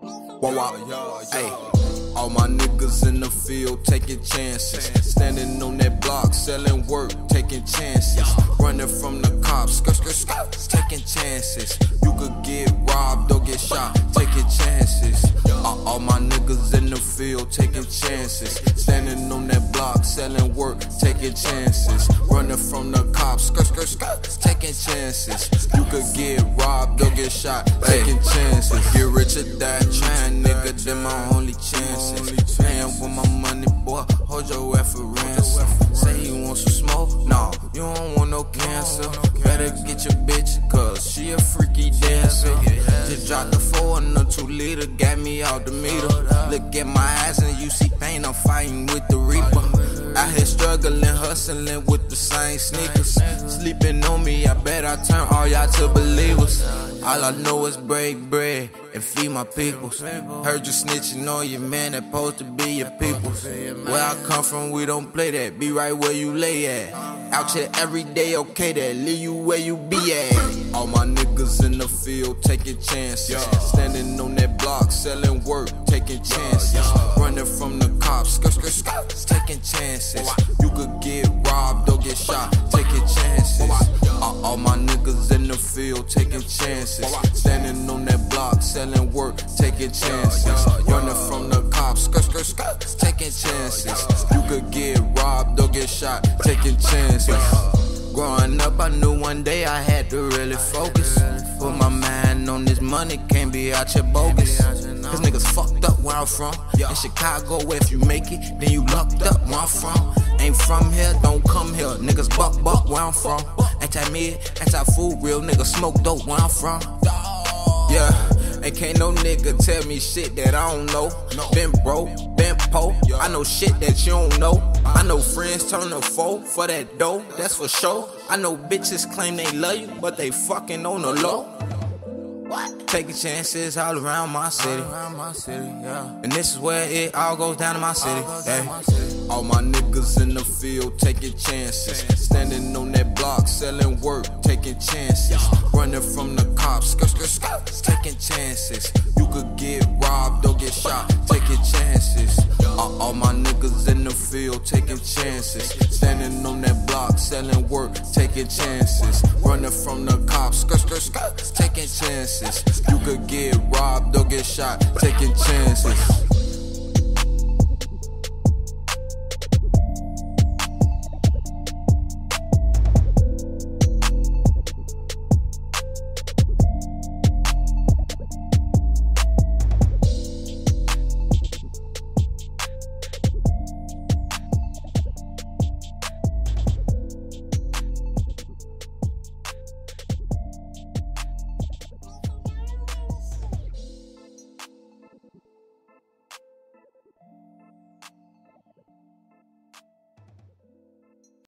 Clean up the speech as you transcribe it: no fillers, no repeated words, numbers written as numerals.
Whoa, whoa, hey. All my niggas in the field taking chances. Standing on that block, selling work, taking chances. Running from the cops, taking chances. You could get robbed or get shot, taking chances. All my niggas in the field taking chances. Standing on that block, selling work, taking chances. Running from the cops, taking chances. You could get robbed or get shot, taking chances. Get rich or die trying, nigga, them my only chances. Paying with my money, boy, hold your ass for ransom. Say you want some smoke? No, you don't want no cancer. Better get your bitch, cause she a freaky dancer. Just dropped the 4 in a 2-liter, got me out the meter. Look at my eyes and you see pain, I'm fighting with the reaper. Out here struggling, hustling with the same sneakers. Sleeping on me, I bet I turn all y'all to believers. All I know is break bread and feed my peoples. Heard you snitching on your man that supposed to be your peoples. Where I come from, we don't play that. Be right where you lay at. Out here every day, okay, that leave you where you be at. All my niggas in the field taking chances. Standing on that block, selling work, taking chances. Running from the cops, taking chances. You could get robbed or get shot, taking chances. All my niggas in the field taking chances. Standing on that block, selling work, taking chances. Running from the cops, taking chances. You could get robbed or get shot, taking chances. Growing up, I knew one day I had to really focus. Put my mind on this money, can't be out here bogus. Cause niggas fucked up where I'm from. In Chicago, if you make it, then you locked up where I'm from. Ain't from here, don't come here. Niggas buck where I'm from. Anti-mid, anti-food, real niggas smoke dope where I'm from. Yeah, and can't no nigga tell me shit that I don't know. Been broke, been po, I know shit that you don't know. I know friends turn to foe for that dough, that's for sure. I know bitches claim they love you, but they fucking on the low. Taking chances all around my city. And this is where it all goes down in my city. All my niggas in the field taking chances. Standing on that block, selling work, taking chances. Running from the cops, taking chances. You could get robbed or get shot, taking chances. All my niggas in the field taking chances. Standing on that block, selling work, taking chances. Running from the cops, taking chances. You could get robbed or get shot, taking chances.